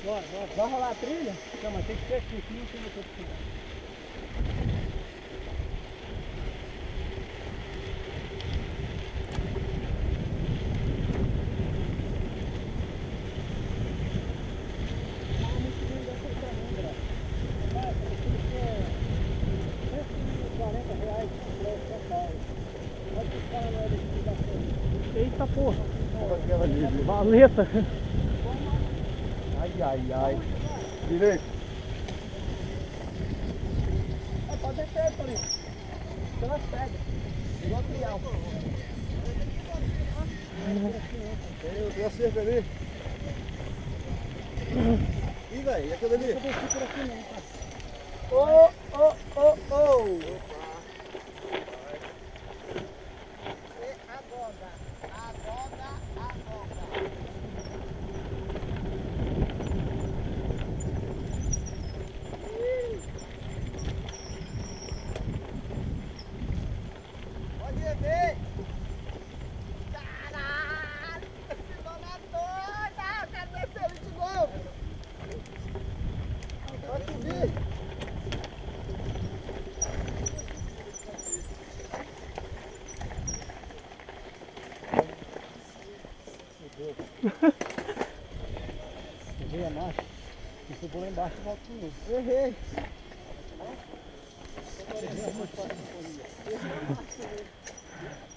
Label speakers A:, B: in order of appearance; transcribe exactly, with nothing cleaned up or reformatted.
A: Bora, bora. Vai rolar a trilha? Não, mas tem que ser aqui, aqui não tem muito que tirar.
B: Eita porra! Valeta!
C: Ai, ai, ai. Direito.
A: É, pode descer, Torinho. Pelas pedras. Igual trial.
C: Tem a cerca ali. Ih, velho, e aquilo ali?
A: Eu desci por aqui não, tá?
C: Ô, ô, ô, ô! Pode ver! Caralho! Esse dona doida! Quero descer ele de novo! Pode subir!
A: Errei a marcha. Se eu vou lá embaixo, eu volto com ele.
C: Errei!
A: Errei a marcha.